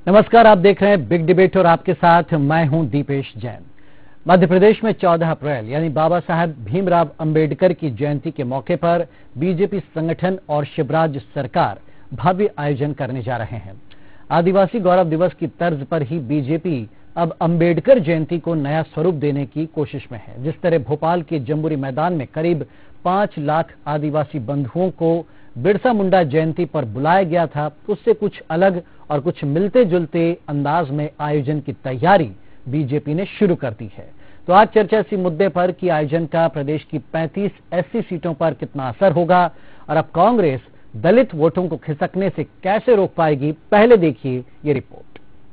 नमस्कार, आप देख रहे हैं बिग डिबेट और आपके साथ मैं हूं दीपेश जैन। मध्य प्रदेश में 14 अप्रैल यानी बाबा साहब भीमराव अंबेडकर की जयंती के मौके पर बीजेपी संगठन और शिवराज सरकार भव्य आयोजन करने जा रहे हैं। आदिवासी गौरव दिवस की तर्ज पर ही बीजेपी अब अंबेडकर जयंती को नया स्वरूप देने की कोशिश में है। जिस तरह भोपाल के जम्बूरी मैदान में करीब 5 लाख आदिवासी बंधुओं को बिरसा मुंडा जयंती पर बुलाया गया था, उससे कुछ अलग और कुछ मिलते जुलते अंदाज में आयोजन की तैयारी बीजेपी ने शुरू कर दी है। तो आज चर्चा इसी मुद्दे पर कि आयोजन का प्रदेश की 35 एससी सीटों पर कितना असर होगा और अब कांग्रेस दलित वोटों को खिसकने से कैसे रोक पाएगी। पहले देखिए ये रिपोर्ट।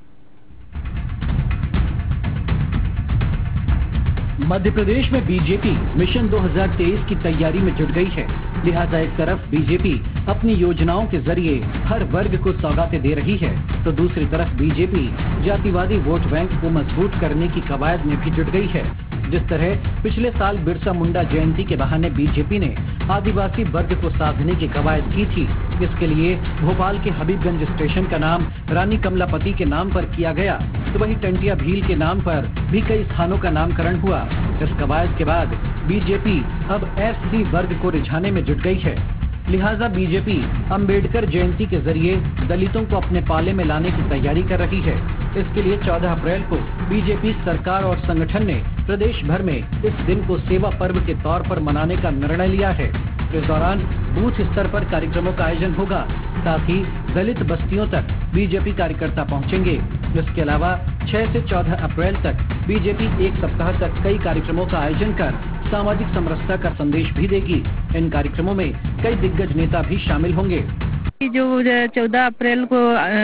मध्य प्रदेश में बीजेपी मिशन 2023 की तैयारी में जुट गई है। लिहाजा एक तरफ बीजेपी अपनी योजनाओं के जरिए हर वर्ग को सौगातें दे रही है, तो दूसरी तरफ बीजेपी जातिवादी वोट बैंक को मजबूत करने की कवायद में भी जुट गई है। जिस तरह पिछले साल बिरसा मुंडा जयंती के बहाने बीजेपी ने आदिवासी वर्ग को साधने की कवायद की थी, इसके लिए भोपाल के हबीबगंज स्टेशन का नाम रानी कमलापति के नाम पर किया गया, तो वहीं टंटिया भील के नाम पर भी कई स्थानों का नामकरण हुआ। इस कवायद के बाद बीजेपी अब एससी वर्ग को रिझाने में जुट गई है। लिहाजा बीजेपी अंबेडकर जयंती के जरिए दलितों को अपने पाले में लाने की तैयारी कर रही है। इसके लिए 14 अप्रैल को बीजेपी सरकार और संगठन ने प्रदेश भर में इस दिन को सेवा पर्व के तौर पर मनाने का निर्णय लिया है। इस दौरान बूथ स्तर पर कार्यक्रमों का आयोजन होगा, साथ ही दलित बस्तियों तक बीजेपी कार्यकर्ता पहुंचेंगे। इसके अलावा 6 से 14 अप्रैल तक बीजेपी एक सप्ताह तक कई कार्यक्रमों का आयोजन कर सामाजिक समरसता का संदेश भी देगी। इन कार्यक्रमों में कई दिग्गज नेता भी शामिल होंगे। जो 14 अप्रैल को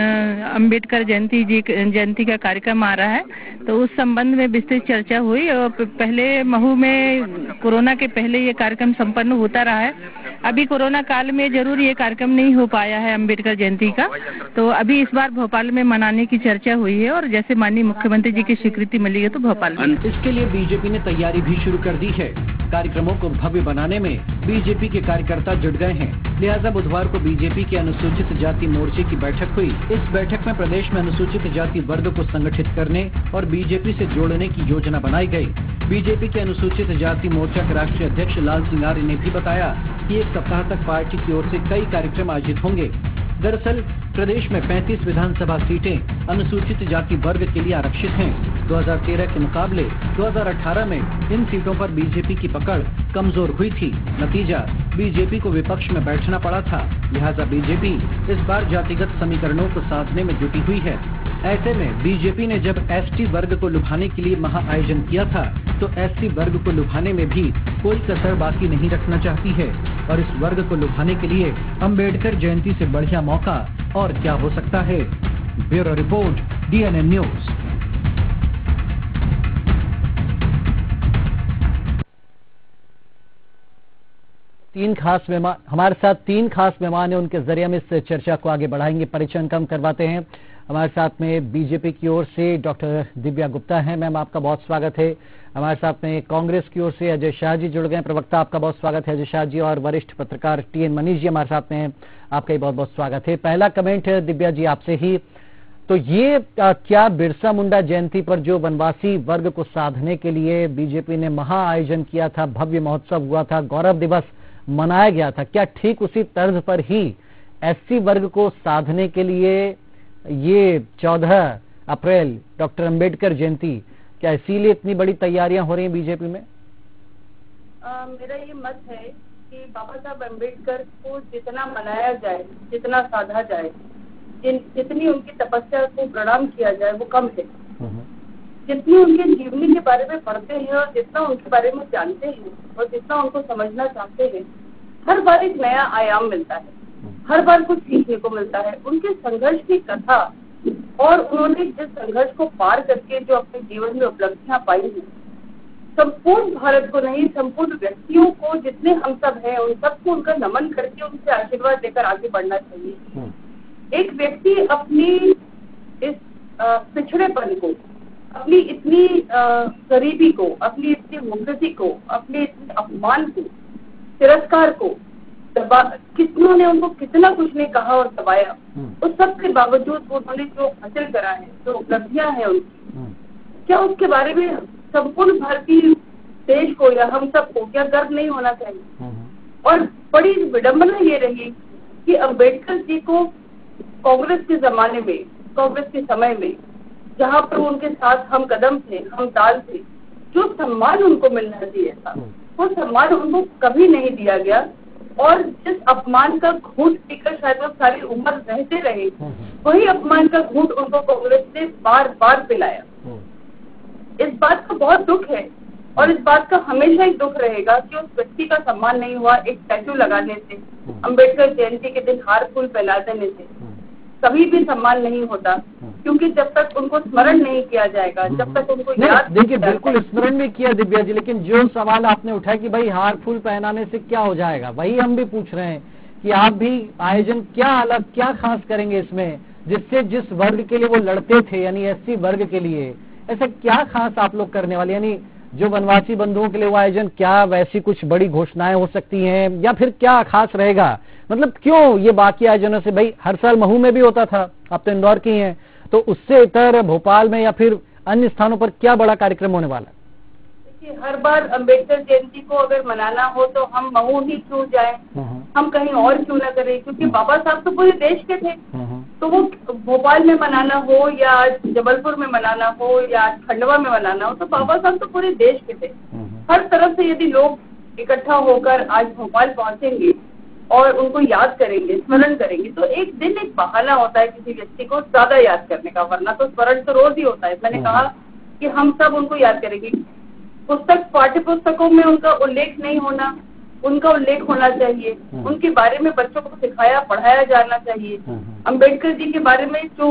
अंबेडकर जयंती का कार्यक्रम आ रहा है, तो उस संबंध में विस्तृत चर्चा हुई और पहले महू में कोरोना के पहले ये कार्यक्रम संपन्न होता रहा है। अभी कोरोना काल में जरूर ये कार्यक्रम नहीं हो पाया है अंबेडकर जयंती का, तो अभी इस बार भोपाल में मनाने की चर्चा हुई है और जैसे माननीय मुख्यमंत्री जी की स्वीकृति मिली है तो भोपाल में। इसके लिए बीजेपी ने तैयारी भी शुरू कर दी है। कार्यक्रमों को भव्य बनाने में बीजेपी के कार्यकर्ता जुट गए हैं। लिहाजा बुधवार को बीजेपी के अनुसूचित जाति मोर्चे की बैठक हुई। इस बैठक में प्रदेश में अनुसूचित जाति वर्ग को संगठित करने और बीजेपी से जोड़ने की योजना बनाई गई। बीजेपी के अनुसूचित जाति मोर्चा के राष्ट्रीय अध्यक्ष लाल सिंह आर्य ने भी बताया कि एक सप्ताह तक पार्टी की ओर से कई कार्यक्रम आयोजित होंगे। दरअसल प्रदेश में 35 विधानसभा सीटें अनुसूचित जाति वर्ग के लिए आरक्षित हैं। 2013 के मुकाबले 2018 में इन सीटों पर बीजेपी की पकड़ कमजोर हुई थी। नतीजा बीजेपी को विपक्ष में बैठना पड़ा था। लिहाजा बीजेपी इस बार जातिगत समीकरणों को साधने में जुटी हुई है। ऐसे में बीजेपी ने जब एसटी वर्ग को लुभाने के लिए महाआयोजन किया था, तो एससी वर्ग को लुभाने में भी कोई कसर बाकी नहीं रखना चाहती है। और इस वर्ग को लुभाने के लिए अंबेडकर जयंती से बढ़िया मौका और क्या हो सकता है। Bureau report, DNN news. हमारे साथ तीन खास मेहमान हैं, उनके जरिए हम इस चर्चा को आगे बढ़ाएंगे। परिचय कम करवाते हैं। हमारे साथ में बीजेपी की ओर से डॉक्टर दिव्या गुप्ता हैं। मैम, आपका बहुत स्वागत है। हमारे साथ में कांग्रेस की ओर से अजय शाह जी जुड़ गए, प्रवक्ता, आपका बहुत स्वागत है अजय शाह जी। और वरिष्ठ पत्रकार TN मनीष जी हमारे साथ में हैं, आपका ही बहुत बहुत स्वागत है। पहला कमेंट है दिव्या जी आपसे ही, तो ये क्या बिरसा मुंडा जयंती पर जो वनवासी वर्ग को साधने के लिए बीजेपी ने महाआयोजन किया था, भव्य महोत्सव हुआ था, गौरव दिवस मनाया गया था, क्या ठीक उसी तर्ज पर ही एससी वर्ग को साधने के लिए ये 14 अप्रैल डॉक्टर अंबेडकर जयंती, क्या इसीलिए इतनी बड़ी तैयारियां हो रही हैं बीजेपी में? मेरा ये मत है कि बाबा साहब अंबेडकर को जितना मनाया जाए, जितना साधा जाए, जितनी उनकी तपस्या को प्रणाम किया जाए वो कम है। जितनी उनके जीवनी के बारे में पढ़ते हैं और जितना उनके बारे में जानते हैं और जितना उनको समझना चाहते हैं, हर बार एक नया आयाम मिलता है, हर बार कुछ सीखने को मिलता है। उनके संघर्ष की कथा और उन्होंने जिस संघर्ष को पार करके जो अपने जीवन में उपलब्धियां पाई हैं, संपूर्ण भारत को नहीं, संपूर्ण व्यक्तियों को, जितने हम सब हैं, उन सबको उनका नमन करके उनसे आशीर्वाद लेकर आगे बढ़ना चाहिए। एक व्यक्ति अपनी इस पिछड़ेपन को, अपनी इतनी गरीबी को, अपनी इतनी मुगती को, अपने इतने अपमान को, तिरस्कार को कितनों ने उनको कितना कुछ नहीं कहा और दबाया, उस सब के बावजूद उन्होंने जो हासिल करा है, जो उपलब्धियां हैं उनकी, क्या उसके बारे में संपूर्ण भारतीय देश को या हम सबको क्या गर्व नहीं होना चाहिए? और बड़ी विडंबना ये रही कि अम्बेडकर जी को कांग्रेस के जमाने में, कांग्रेस के समय में, जहाँ पर उनके साथ हम कदम थे, हम ताल थे, जो सम्मान उनको मिलना चाहिए था वो सम्मान उनको कभी नहीं दिया गया। और जिस अपमान का घूंट पीकर शायद वो सारी उम्र रहते रहे, वही अपमान का घूंट उनको कांग्रेस ने बार बार पिलाया। इस बात का बहुत दुख है और इस बात का हमेशा ही दुख रहेगा कि उस व्यक्ति का सम्मान नहीं हुआ। एक स्टैचू लगाने से, अम्बेडकर जयंती के दिन हार फूल फैला देने से कभी भी सम्मान नहीं होता, क्योंकि जब तक उनको स्मरण नहीं किया जाएगा, जब तक उनको याद, देखिए बिल्कुल स्मरण नहीं किया दिव्या जी, लेकिन जो सवाल आपने उठाया कि भाई हार फूल पहनाने से क्या हो जाएगा, वही हम भी पूछ रहे हैं कि आप भी आयोजन क्या अलग, क्या खास करेंगे इसमें, जिससे जिस वर्ग के लिए वो लड़ते थे यानी एससी वर्ग के लिए, ऐसा क्या खास आप लोग करने वाले, यानी जो वनवासी बंधुओं के लिए वो आयोजन, क्या वैसी कुछ बड़ी घोषणाएं हो सकती हैं या फिर क्या खास रहेगा? मतलब क्यों ये बाकी आयोजनों से, भाई हर साल महू में भी होता था, आप तो इंदौर की हैं, तो उससे इतर भोपाल में या फिर अन्य स्थानों पर क्या बड़ा कार्यक्रम होने वाला है? देखिए, हर बार अम्बेडकर जयंती को अगर मनाना हो तो हम महू ही क्यों जाएं, हम कहीं और क्यों ना करें, क्योंकि बाबा साहब तो पूरे देश के थे। तो वो भोपाल में मनाना हो या जबलपुर में मनाना हो या खंडवा में मनाना हो, तो बाबा साहब तो पूरे देश के थे। हर तरफ से यदि लोग इकट्ठा होकर आज भोपाल पहुंचेंगे और उनको याद करेंगे, स्मरण करेंगे, तो एक दिन एक बहाना होता है किसी व्यक्ति को ज्यादा याद करने का, वरना तो स्मरण तो रोज ही होता है। मैंने कहा कि हम सब उनको याद करेंगे। पाठ्य पुस्तकों में उनका उल्लेख नहीं होना, उनका उल्लेख होना चाहिए, उनके बारे में बच्चों को सिखाया पढ़ाया जाना चाहिए। अम्बेडकर जी के बारे में जो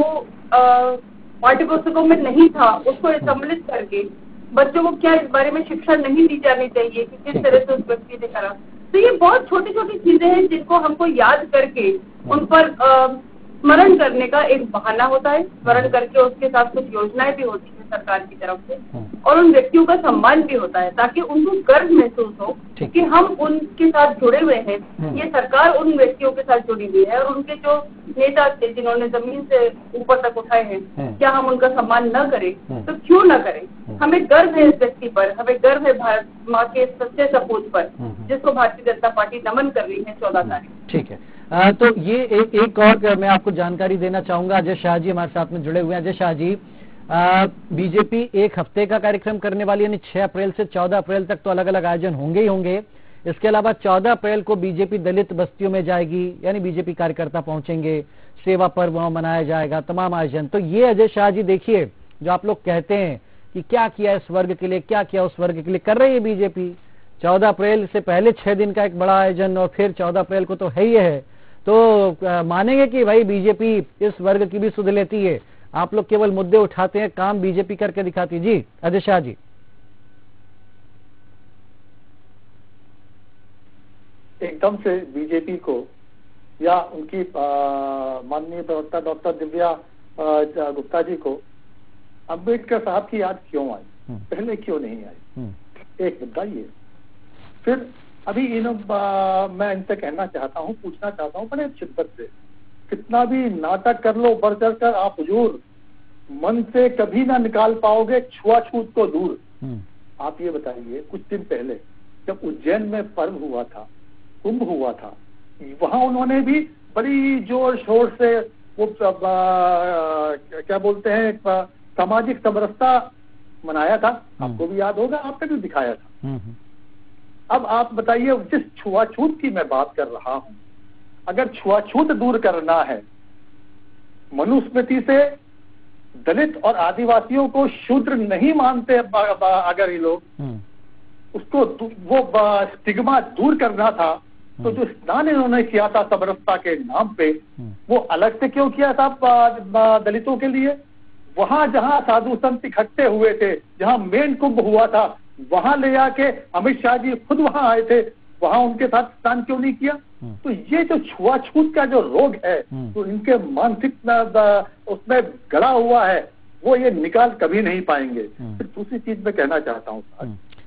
पाठ्य पुस्तकों में नहीं था उसको सम्मिलित करके बच्चों को क्या इस बारे में शिक्षा नहीं दी जानी चाहिए कि किस तरह से उस व्यक्ति ने करा। तो ये बहुत छोटी छोटी चीजें हैं जिनको हमको याद करके उन पर स्मरण करने का एक बहाना होता है। स्मरण करके उसके साथ कुछ योजनाएं भी होती है सरकार की तरफ से, और उन व्यक्तियों का सम्मान भी होता है ताकि उनको गर्व महसूस हो कि हम उनके साथ जुड़े हुए हैं। ये सरकार उन व्यक्तियों के साथ जुड़ी हुई है और उनके जो नेता थे जिन्होंने जमीन से ऊपर तक उठाए हैं, क्या हम उनका सम्मान न करें? तो क्यों न करें? हमें गर्व है इस व्यक्ति पर, हमें गर्व है भारत माँ के सच्चे सपूत पर, जिसको भारतीय जनता पार्टी नमन कर रही है 14 तारीख। ठीक है, तो ये एक और मैं आपको जानकारी देना चाहूंगा। अजय शाह जी हमारे साथ में जुड़े हुए हैं। अजय शाह जी, बीजेपी एक हफ्ते का कार्यक्रम करने वाली, यानी 6 अप्रैल से 14 अप्रैल तक तो अलग अलग आयोजन होंगे ही होंगे। इसके अलावा 14 अप्रैल को बीजेपी दलित बस्तियों में जाएगी, यानी बीजेपी कार्यकर्ता पहुंचेंगे, सेवा पर्व वहां मनाया जाएगा, तमाम आयोजन। तो ये अजय शाह जी देखिए, जो आप लोग कहते हैं कि क्या किया इस वर्ग के लिए, क्या किया उस वर्ग के लिए, कर रही है बीजेपी। 14 अप्रैल से पहले 6 दिन का एक बड़ा आयोजन और फिर 14 अप्रैल को तो है ही है। तो मानेंगे कि भाई बीजेपी इस वर्ग की भी सुध लेती है? आप लोग केवल मुद्दे उठाते हैं, काम बीजेपी करके दिखाती है। जी अजय शाह जी। एकदम से बीजेपी को या उनकी माननीय प्रवक्ता डॉक्टर दिव्या गुप्ता जी को अम्बेडकर साहब की याद क्यों आई, पहले क्यों नहीं आई? एक मुद्दा ये। फिर अभी मैं इनसे कहना चाहता हूँ, पूछना चाहता हूँ बड़े शिद्दत से, कितना भी नाटक कर लो बढ़ चढ़ कर, आप हुजूर मन से कभी ना निकाल पाओगे छुआछूत को दूर। आप ये बताइए, कुछ दिन पहले जब उज्जैन में पर्व हुआ था, कुंभ हुआ था, वहां उन्होंने भी बड़ी जोर शोर से वो क्या बोलते हैं, सामाजिक समरसता मनाया था। आपको भी याद होगा, आपने भी दिखाया था। अब आप बताइए, जिस छुआछूत की मैं बात कर रहा हूं, अगर छुआछूत दूर करना है, मनुस्मृति से दलित और आदिवासियों को शूद्र नहीं मानते अगर ये लोग, उसको वो स्टिग्मा दूर करना था, तो जो स्नान इन्होंने किया था समरसता के नाम पे, वो अलग से क्यों किया था दलितों के लिए? वहां जहां साधु संत इकट्ठे हुए थे, जहां मेन कुंभ हुआ था, वहां ले आके अमित शाह जी खुद वहां आए थे, वहां उनके साथ स्नान क्यों नहीं किया? तो ये जो छुआछूत का जो रोग है, तो इनके मानसिक उसमें गड़ा हुआ है, वो ये निकाल कभी नहीं पाएंगे। फिर दूसरी चीज मैं कहना चाहता हूँ,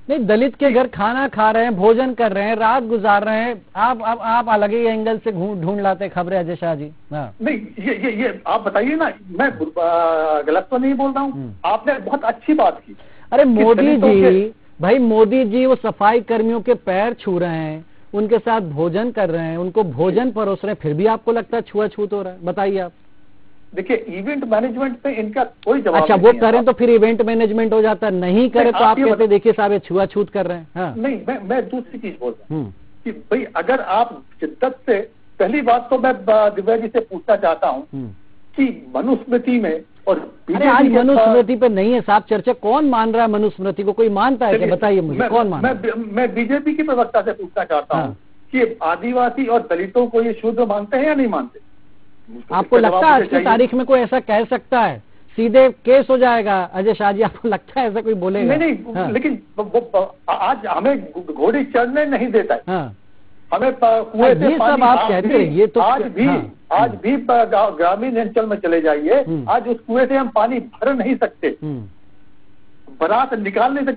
नहीं, दलित के घर खाना खा रहे हैं, भोजन कर रहे हैं, रात गुजार रहे हैं, आप अलग ही एंगल से ढूंढ लाते खबरें अजय शाह जी। हाँ। नहीं, ये आप बताइए ना, मैं गलत तो नहीं बोल रहा हूँ, आपने बहुत अच्छी बात की। अरे मोदी जी, भाई मोदी जी वो सफाई कर्मियों के पैर छू रहे हैं, उनके साथ भोजन कर रहे हैं, उनको भोजन परोस रहे हैं, फिर भी आपको लगता है छुआछूत हो रहा है? बताइए आप। देखिए, इवेंट मैनेजमेंट पे इनका कोई जवाब अच्छा, वो करें तो फिर इवेंट मैनेजमेंट हो जाता है, नहीं करे तो आप कहते देखिए साहब ये छुआछूत कर रहे हैं। हाँ। नहीं, मैं दूसरी चीज बोल रहा हूँ कि भाई अगर आप शिद्दत से, पहली बात तो मैं दिव्या जी से पूछना चाहता हूँ कि मनुस्मृति में और आज मनुस्मृति पे नहीं है साहब चर्चा, कौन मान रहा है मनुस्मृति को? कोई मानता है क्या? बताइए मुझे, कौन मान रहा है? मैं बीजेपी की प्रवक्ता से पूछना चाहता हूँ कि आदिवासी और दलितों को ये शूद्र मानते हैं या नहीं मानते? आपको लगता है आज की तारीख में कोई ऐसा कह सकता है? सीधे केस हो जाएगा अजय शाह जी, आपको लगता है ऐसा कोई बोलेगा? नहीं, लेकिन आज हमें घोड़ी चढ़ने नहीं देता है। हमें कुएं से पानी, आप कहते हैं ये तो आज भी ग्रामीण अंचल में चले जाइए, आज उस कुएं से हम पानी भर नहीं सकते, बारात निकाल नहीं सकते।